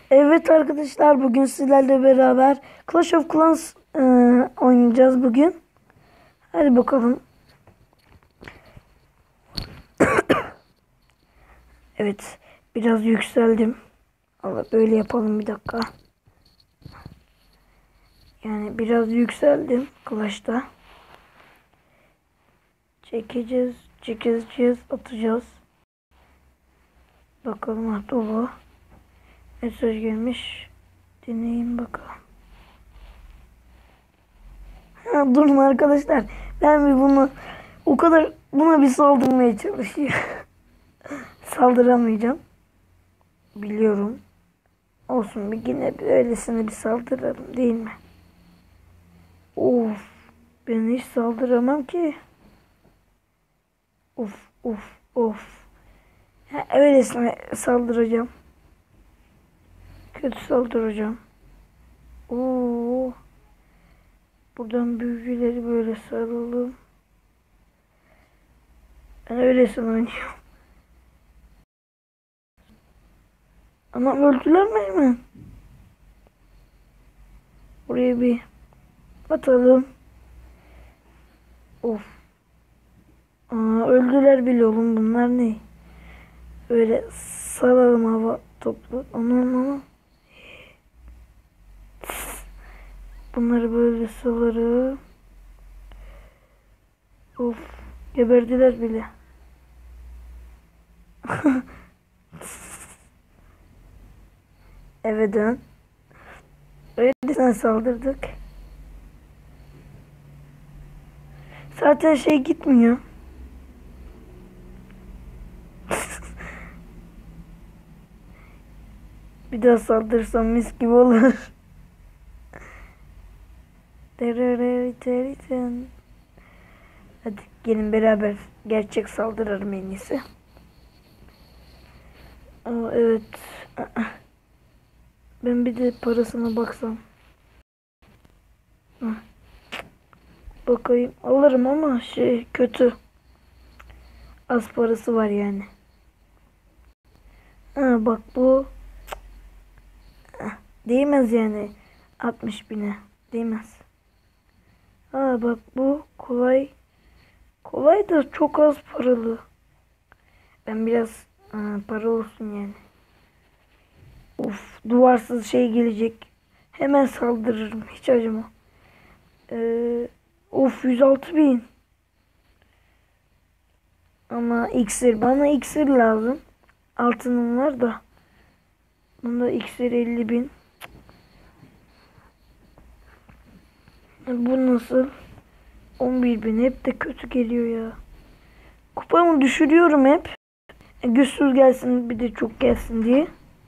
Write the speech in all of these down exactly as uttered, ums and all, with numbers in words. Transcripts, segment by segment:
Evet arkadaşlar, bugün sizlerle beraber Clash of Clans e, oynayacağız bugün. Hadi bakalım. Evet, biraz yükseldim. Allah, böyle yapalım bir dakika. Yani biraz yükseldim Clash'ta. Çekeceğiz, çekeceğiz, atacağız. Bakalım, ha dolu. Mesaj gelmiş. Dinleyin bakalım. Ha, durun arkadaşlar. Ben bir bunu o kadar buna bir saldırmaya çalışıyorum. Saldıramayacağım. Biliyorum. Olsun, bir yine bir öylesine bir saldıralım değil mi? Of. Ben hiç saldıramam ki. Of of of. Ha, öylesine saldıracağım. Kötü saldıracağım. Oo. Buradan büyücüleri böyle saralım. Ben öylesine oynuyorum. Ama öldüler mi hemen? Buraya bir atalım. Of. Aa, öldüler bile oğlum, bunlar ne? Böyle saralım hava toplu. Aman aman. Bunları böyle salarım. Of. Geberdiler bile. Eve dön. Öylesine saldırdık. Zaten şey gitmiyor. Bir daha saldırsam mis gibi olur. Hadi gelin beraber gerçek saldıralım en iyisi. Aa, evet. Ben bir de parasına baksam. Hah. Bakayım, alırım ama şey kötü. Az parası var yani. Ha, bak bu. Değmez yani. altmış bine. Değmez. Ha bak, bu kolay. Kolay da çok az paralı. Ben biraz aa, para olsun yani. Uf, duvarsız şey gelecek. Hemen saldırırım, hiç acıma. Ee, of, yüz altı bin. Ama iksir, bana iksir lazım. Altınım var da. Bunda iksir elli bin. Bu nasıl? on bir bin. Hep de kötü geliyor ya. Kupamı düşürüyorum hep. E, güçsüz gelsin, bir de çok gelsin diye.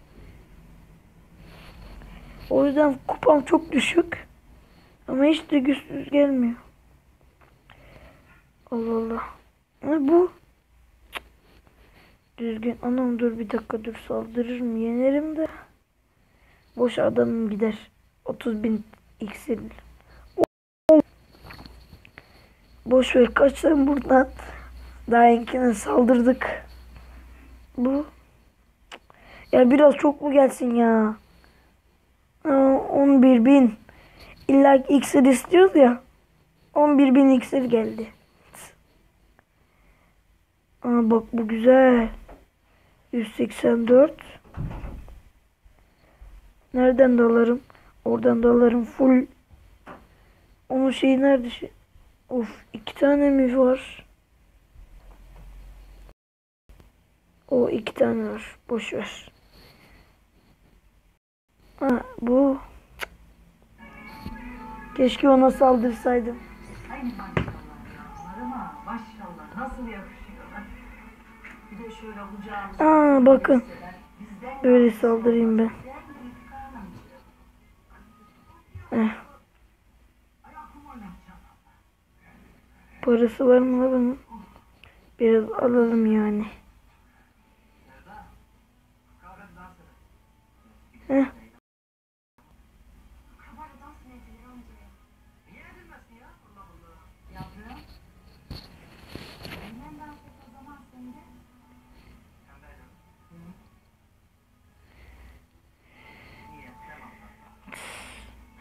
O yüzden kupam çok düşük. Ama hiç de güçsüz gelmiyor. Allah Allah. Ne bu? Düzgün. Anam, dur bir dakika, dur, saldırırım, yenerim de. Boş adamım gider. otuz bin iksir. Boş ver, kaç sen buradan. Daha enkine saldırdık. Bu. Ya biraz çok mu gelsin ya? Aa, on bir bin. İlla iksir istiyoruz ya. on bir bin iksir geldi. Aa, bak bu güzel. yüz seksen dört. Nereden dalarım? Oradan dalarım full. Onun şeyi nerede? Şey? Of, iki tane mi var? O iki tane var. Boş ver. Ha, bu. Keşke ona saldırsaydım. Ay maşallah ama maşallah nasıl yakışıyorlar. Bir de şöyle kucağımıza. Aa, bakın. Böyle saldırayım ben. Eh. Parası var mı bunun? Biraz alalım yani. Heh.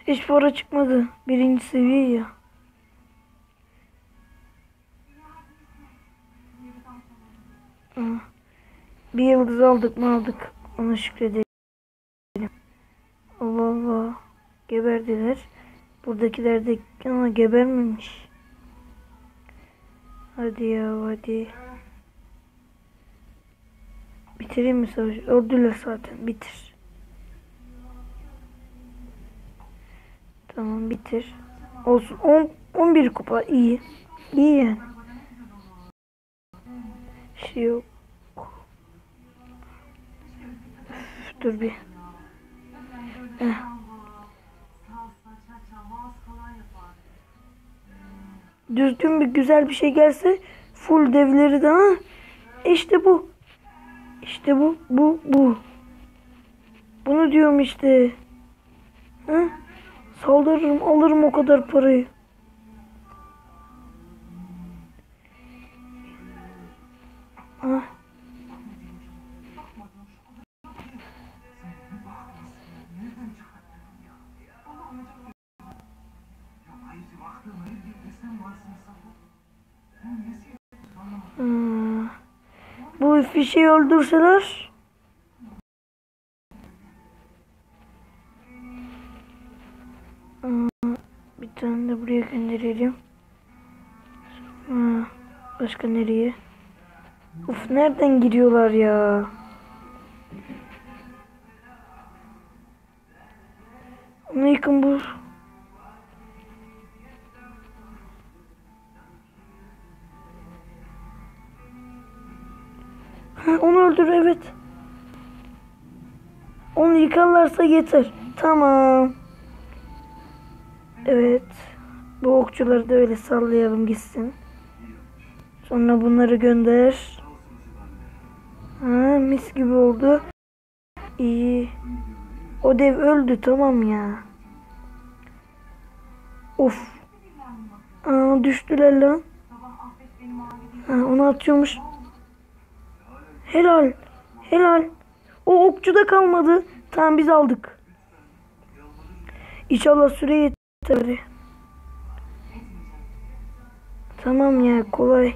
Hiç para çıkmadı. Birinci seviye ya. Aa, bir yıldız aldık mı aldık. Ona şükredelim. Allah Allah. Geberdiler. Buradakiler de ama gebermemiş. Hadi ya hadi. Bitireyim mi savaşı? Öldüler zaten. Bitir. Tamam bitir. Olsun. on, on bir kupa iyi. İyi yani. Şey yok. Üf, dur bir. Heh. Düzgün bir güzel bir şey gelse full devleri de ha. İşte bu. İşte bu. Bu. Bu. Bunu diyorum işte. Ha? Saldırırım alırım o kadar parayı. Ha. Hmm. Bu fişeyi öldürseler hmm. Bir tane de buraya gönderelim. Ha. Başka nereye? Uf nereden giriyorlar ya? Onu yıkın bu. Ha, onu öldür evet. Onu yıkarlarsa yeter. Tamam. Evet. Bu okçuları da öyle sallayalım gitsin. Sonra bunları gönder. Ha, mis gibi oldu. İyi. O dev öldü tamam ya. Of. Aa, düştüler lan. Ha, onu atıyormuş. Helal. Helal. O okçu da kalmadı. Tamam biz aldık. İnşallah süre yeter. Tamam ya kolay.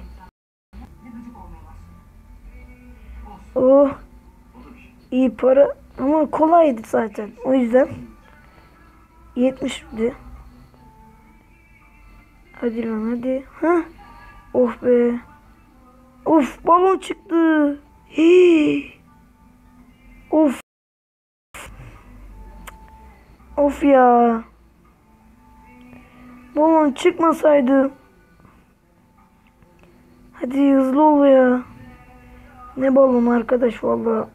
Oh. İyi para. Ama kolaydı zaten. O yüzden. yetmişti. Hadi lan hadi. Ha? Oh be. Of balon çıktı. Hii. Of. Of ya. Balon çıkmasaydı. Hadi hızlı ol ya. Ne balon arkadaş vallahi.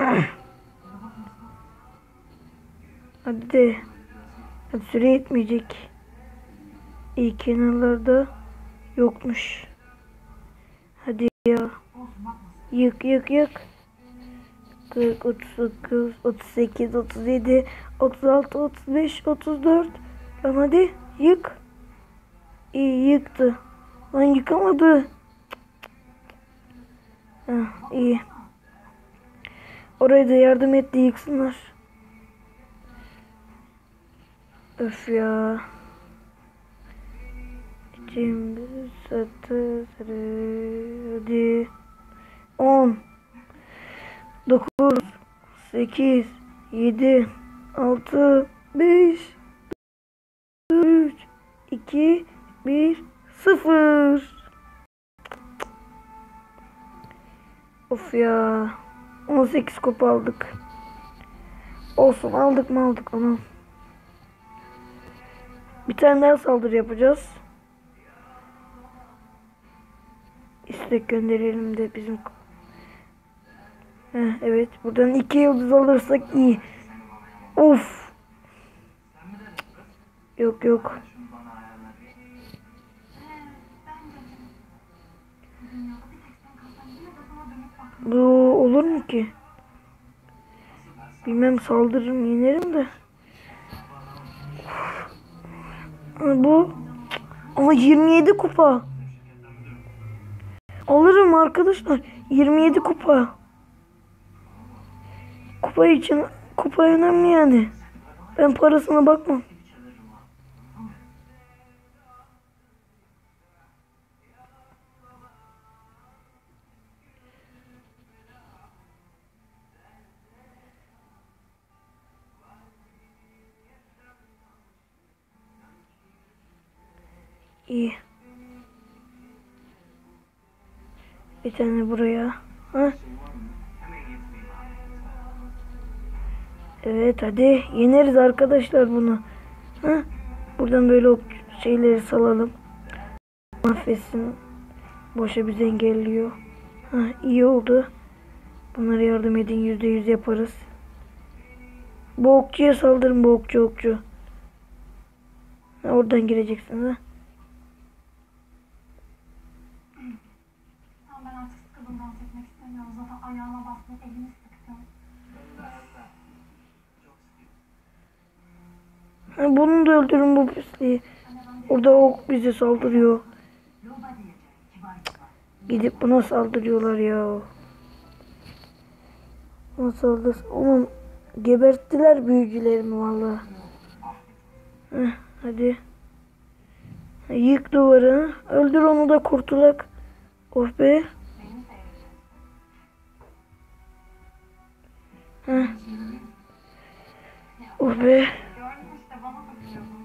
Hadi de. Hadi süre yetmeyecek. İyi kenarlarda yokmuş. Hadi ya. Yık yık yık. kırk, otuz dokuz, otuz sekiz, otuz yedi, otuz altı, otuz beş, otuz dört. Lan hadi yık. İyi yıktı. Lan yıkamadı. Heh, iyi. Oraya da yardım etti yıksınlar. Öf ya. Şimdi satı hadi. on dokuz sekiz yedi altı beş üç iki bir sıfır. Of ya. on sekiz kupa aldık. Olsun aldık mı aldık onu. Bir tane daha saldırı yapacağız. İstek gönderelim de bizim. Heh, evet buradan iki yıldız alırsak iyi. Of. Yok yok. Bu olur mu ki? Bilmem saldırırım yenerim de. Bu ama yirmi yedi kupa. Alırım arkadaşlar. yirmi yedi kupa. Kupa için kupa önemli yani. Ben parasına bakmam. İyi. Bir tane buraya. Ha? Evet hadi yeneriz arkadaşlar bunu. Ha? Buradan böyle ok şeyleri salalım. Mahvetsin. Boşa bizi engelliyor. Ha, iyi oldu. Bunlara yardım edin. Yüzde yüz yaparız. Bu okçuya saldırın, bu okçu okçu. Ha, oradan gireceksin ha. Tamam, ben artık sıkıldım, dans etmek istemiyorum. Zaten ayağıma bastım, elimi sıktım. Ha, bunu da öldürün bu pisliği. Orada ok bize saldırıyor. Gidip buna saldırıyorlar ya. Buna saldır. Oğlum geberttiler büyücülerimi valla. Heh, hadi. Yık duvarı. Öldür onu da kurtulak. Oh be. Heh. Oh be. Gördün işte, bana bakıyordun.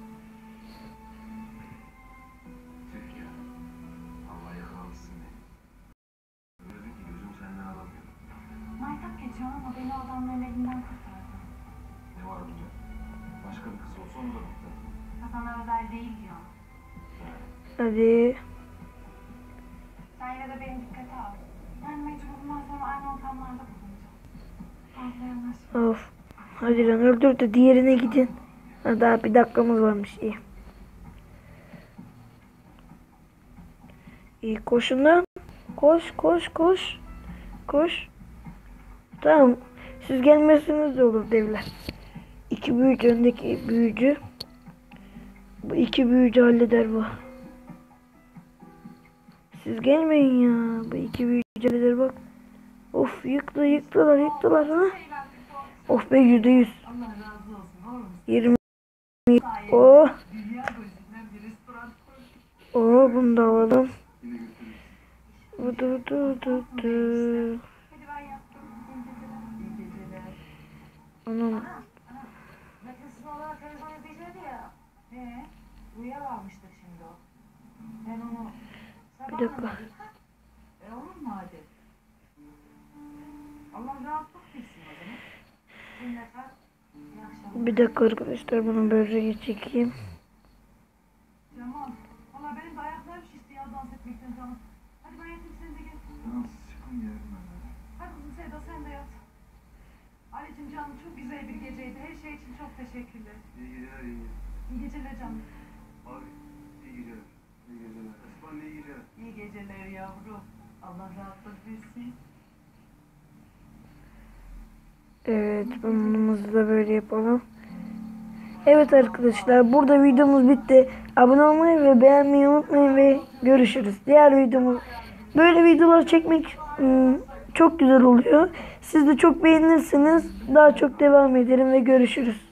Maytap geçiyor ama beni adamların elinden kurtardı. Ne var bunda? Başka bir kız olsa onu da kurtar. Sana özel değil diyor. Hadi. Sen yine de beni dikkate al. Yani mecbur bundan sonra aynı ortamlarda bulunacağım. Fazla yanaşma. Of. Hadi lan öldür de diğerine gidin. Ha, daha bir dakikamız varmış. İyi. İyi koşun lan. Koş koş koş. Koş. Tamam. Siz gelmezseniz de olur devler. İki büyücü öndeki büyücü. Bu iki büyücü halleder bu. Siz gelmeyin ya. Bu iki büyücü halleder bak. Of yıktı yıktılar yıktılar ha. Of be yüzde yüz. Allah razı olsun oğlum. Yirmi. Oh. Dünya gözünden bir restoran koy. Oh bunu da alalım. Du du du du du. Hadi ben yattım. İyi geceler. İyi geceler. Anam. Ana, ana. Metin olarak telefon izleyecekti ya. Ee, uyuyakalmıştır şimdi o. Ben onu Bir dakika. E olur madem. Allah rahatlık versin o zaman. dinleter. İyi akşamlar. Bir dakika arkadaşlar bunu böyle çekeyim. Cemal. Valla benim de ayaklarım şişti ya dans etmekten canım. Hadi ben yatayım sen de gel. Tamam siz çıkın yerim ben. Hadi kızım Sevda sen de yat. Ali'cim canım çok güzel bir geceydi. Her şey için çok teşekkürler. İyi geceler iyi geceler. İyi geceler canım. Abi iyi geceler. İyi geceler. Esman iyi geceler. İyi geceler yavrum. Allah rahatlık versin. Evet bunumuzu da böyle yapalım. Evet arkadaşlar burada videomuz bitti. Abone olmayı ve beğenmeyi unutmayın ve görüşürüz. Diğer videomuz böyle videolar çekmek ım, çok güzel oluyor. Siz de çok beğenirsiniz. Daha çok devam ederim ve görüşürüz.